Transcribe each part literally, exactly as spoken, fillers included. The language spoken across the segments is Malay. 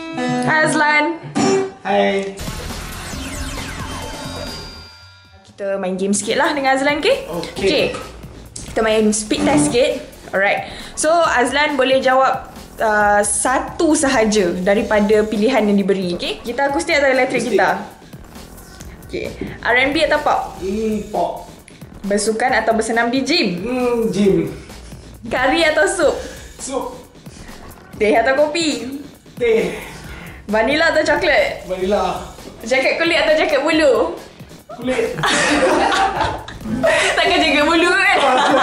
Hai Azlan. Hai. Kita main game sikit lah dengan Azlan, okay? Okay. Okay. Kita main speed test sikit. Alright. So Azlan boleh jawab uh, satu sahaja daripada pilihan yang diberi, okay? Gitar akustik atau elektrik gitar? Okay. R and B atau pop? Hmm, pop. Bersukan atau bersenam di gym? Hmm, gym. Kari atau sup? Sup. Teh atau kopi? Teh. Vanilla atau coklat? Vanilla. Jaket kulit atau jaket bulu? Kulit. Takkan jaket bulu kan?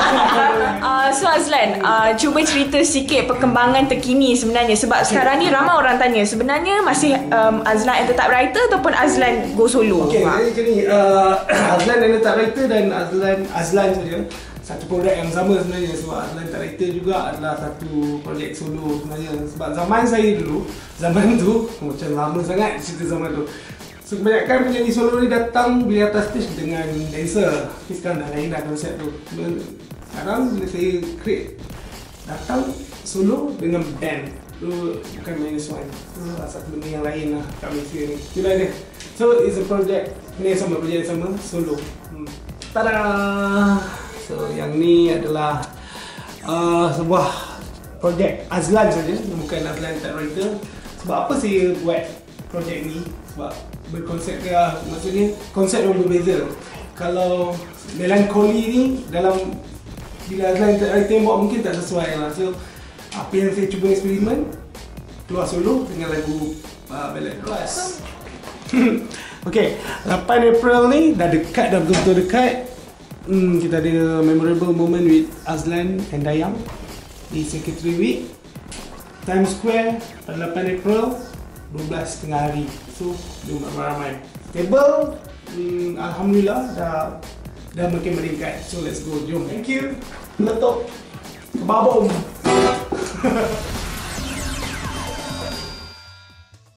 uh, so Azlan, uh, cuba cerita sikit perkembangan terkini sebenarnya. Sebab sekarang ni ramai orang tanya, sebenarnya masih um, Azlan yang tetap writer ataupun Azlan go solo? Okay, jadi macam ni, uh, Azlan yang letak writer dan Azlan Azlan saja satu projek yang sama sebenarnya. Sebab Azlan letak writer juga adalah satu projek solo sebenarnya. Sebab zaman saya dulu, zaman tu macam lama sangat cerita zaman tu. So kebanyakan penyanyi solo ni datang bila atas stage dengan dancer. Tapi sekarang dah lain dah konsep tu. Sekarang bila saya create, datang solo dengan band. Tu bukan minus one. Tu satu benda yang lain lah kat Malaysia ni. Itulah dia. So it's a project, benda yang sama, project yang sama, solo. hmm. Tada! So yang ni adalah uh, sebuah projek Azlan saja, bukan Azlan tak writer. Sebab apa saya buat projek ni? Sebab berkonsep dia, maksudnya konsep yang berbeza. Kalau melankoli ni dalam bila Azlan tak writer buat mungkin tak sesuai lah. So apa yang saya cuba eksperimen, keluar solo dengan lagu uh, ballad plus. Okay, lapan April ni dah dekat, dah betul-betul dekat. Hmm, kita ada memorable moment with Azlan and Dayang di Secretary Week Times Square pada lapan April, dua belas tengah hari. So, jom ramai-ramai. Table, hmm, Alhamdulillah dah dah makin meningkat. So, let's go. Jom. Thank you. Meletup. Kebabom.